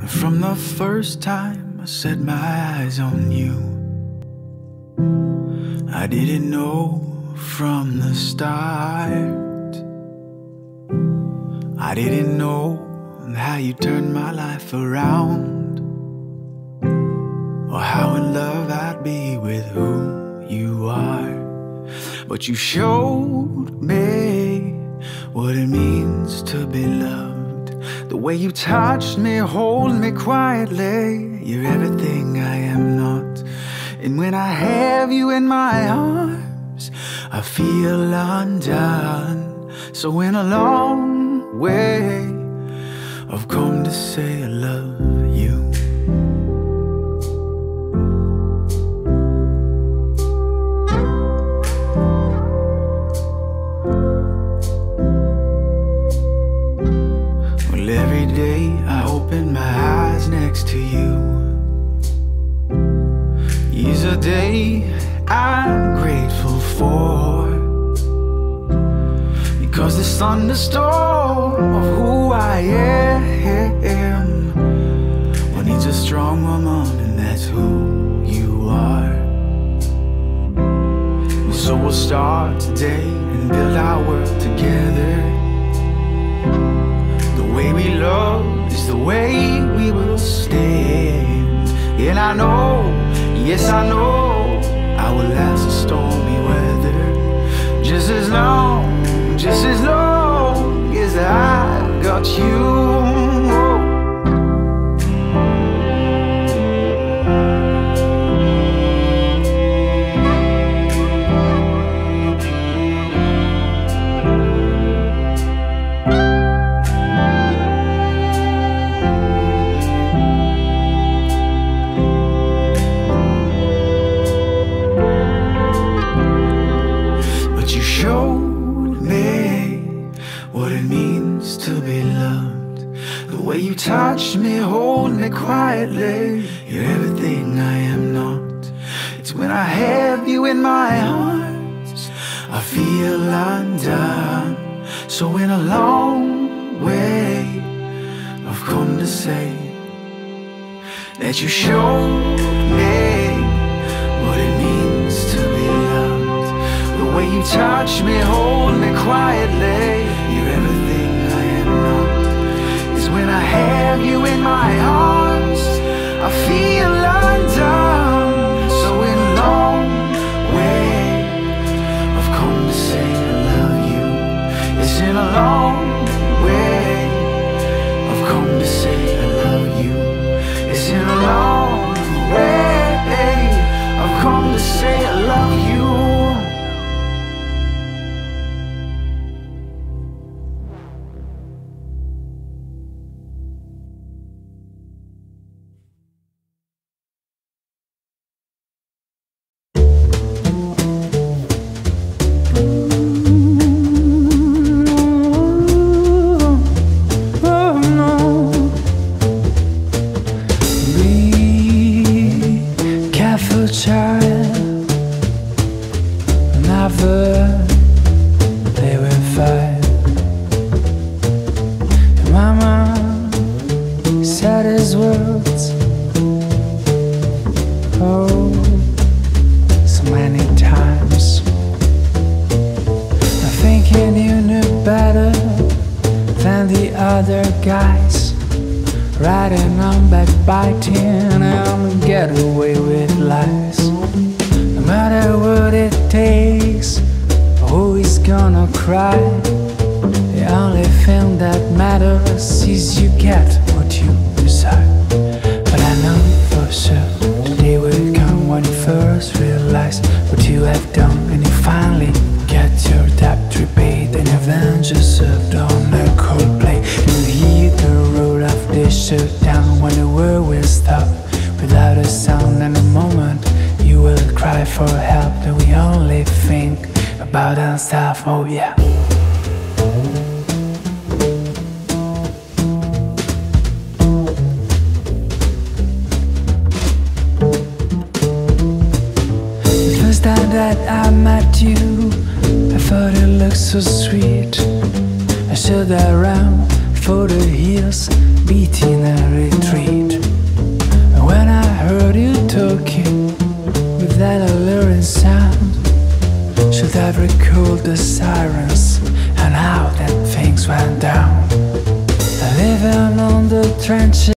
From the first time I set my eyes on you, I didn't know from the start. I didn't know how you turned my life around, or how in love I'd be with who you are. But you showed me what it means to be loved. The way you touched me, hold me quietly. You're everything I am not. And when I have you in my arms, I feel undone. So in a long way, I've come to say I love you. Well, every day I open my eyes next to you is a day I'm grateful for, because this thunderstorm of who I am, well, needs a strong woman, and that's who you are. So we'll start today and build our world together. The way we love is the way we will stand. And I know, yes I know, I will last the stormy weather. Just as long as I got you. The way you touch me, hold me quietly. You're everything I am not. It's when I have you in my arms, I feel undone. So in a long way, I've come to say that you showed me what it means to be loved. The way you touch me, hold me quietly. You're everything I am not. When I have you in my arms, I feel undone. So in a long way, I've come to say I love you. It's in a long way, I've come to say I love you. It's in a long way, I've come to say I love you. Riding on backbiting and get away with lies. No matter what it takes, who is gonna cry? The only thing that matters is you get what you desire. But I know for sure the day will come when you first realize what you have done, and you finally get your debt repaid, and avenge yourself on a cold plate. You hear the road of this shut down when the world will stop without a sound, and the moment you will cry for help, then we only think about ourselves. Oh yeah. The first time that I met you, I thought it looked so sweet. I stood around for the hills, beating a retreat. I've recalled the sirens and how that things went down. Living on the trenches.